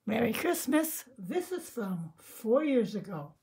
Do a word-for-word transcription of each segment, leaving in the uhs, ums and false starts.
Merry Christmas. This is from four years ago.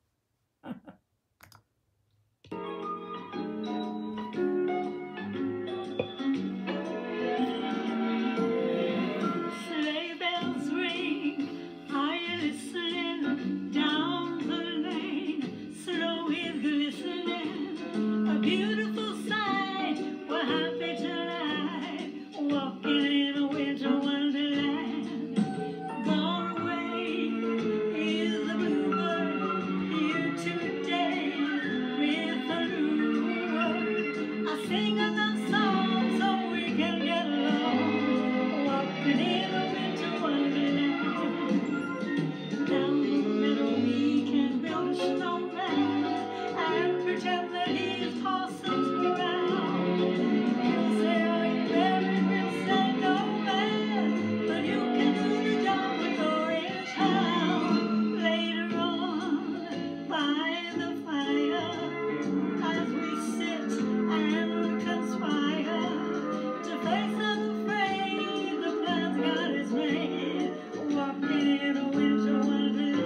Sleigh bells ring, are you listening? Down the lane, snow is glistening. A beautiful sight, we're happy tonight, walking in a winter wonderland. Gone away is the bluebird, here today with a new word. I sing a love song so we can get along, walking in a winter wonderland. Down the middle we can build a snowman and pretend that he's Parsons Brown. He'll say, are you ready? We'll say, no man, but you can do the job when you're in town. Later on, by the fire, as we sit and conspire to face unafraid the plans God has made, walking in a winter wonderland.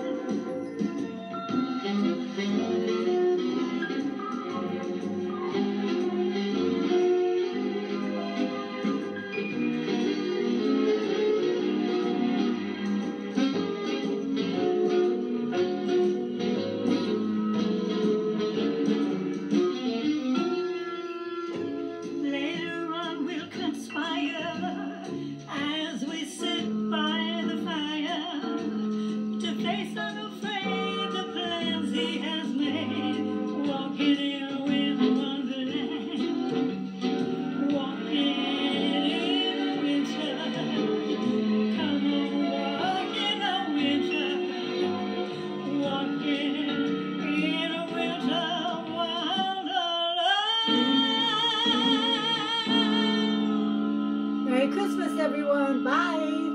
Later on we'll conspire as we sit by the fire to face unafraid the plans he has made, walking in a winter wonderland, walking in a winter. Come on, walk in a winter, walking in a winter wonderland. Merry Christmas, everyone. Bye.